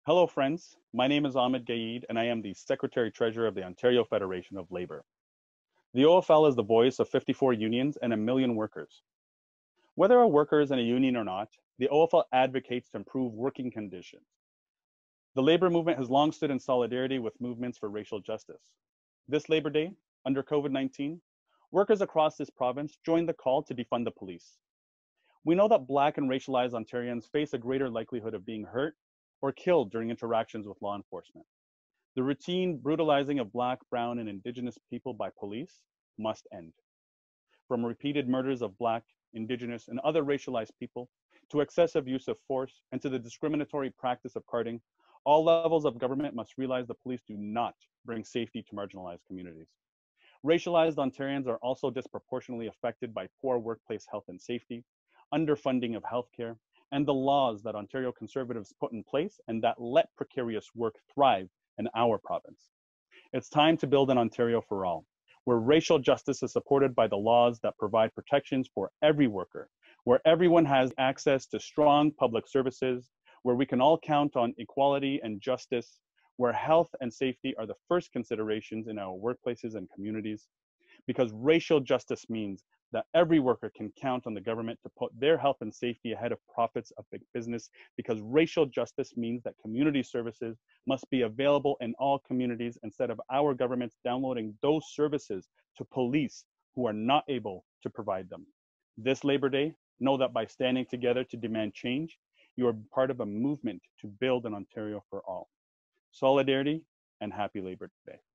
Hello, friends. My name is Ahmad Gaied, and I am the Secretary Treasurer of the Ontario Federation of Labour. The OFL is the voice of 54 unions and 1 million workers. Whether a worker is in a union or not, the OFL advocates to improve working conditions. The labor movement has long stood in solidarity with movements for racial justice. This Labor Day, under COVID-19, workers across this province joined the call to defund the police. We know that Black and racialized Ontarians face a greater likelihood of being hurt or killed during interactions with law enforcement. The routine brutalizing of Black, Brown, and Indigenous people by police must end. From repeated murders of Black, Indigenous, and other racialized people, to excessive use of force, and to the discriminatory practice of carding, all levels of government must realize the police do not bring safety to marginalized communities. Racialized Ontarians are also disproportionately affected by poor workplace health and safety, underfunding of healthcare, and the laws that Ontario Conservatives put in place and that let precarious work thrive in our province. It's time to build an Ontario for all, where racial justice is supported by the laws that provide protections for every worker, where everyone has access to strong public services, where we can all count on equality and justice, where health and safety are the first considerations in our workplaces and communities, because racial justice means that every worker can count on the government to put their health and safety ahead of profits of big business, because racial justice means that community services must be available in all communities instead of our governments downloading those services to police who are not able to provide them. This Labor Day, know that by standing together to demand change, you are part of a movement to build an Ontario for all. Solidarity and happy Labor Day.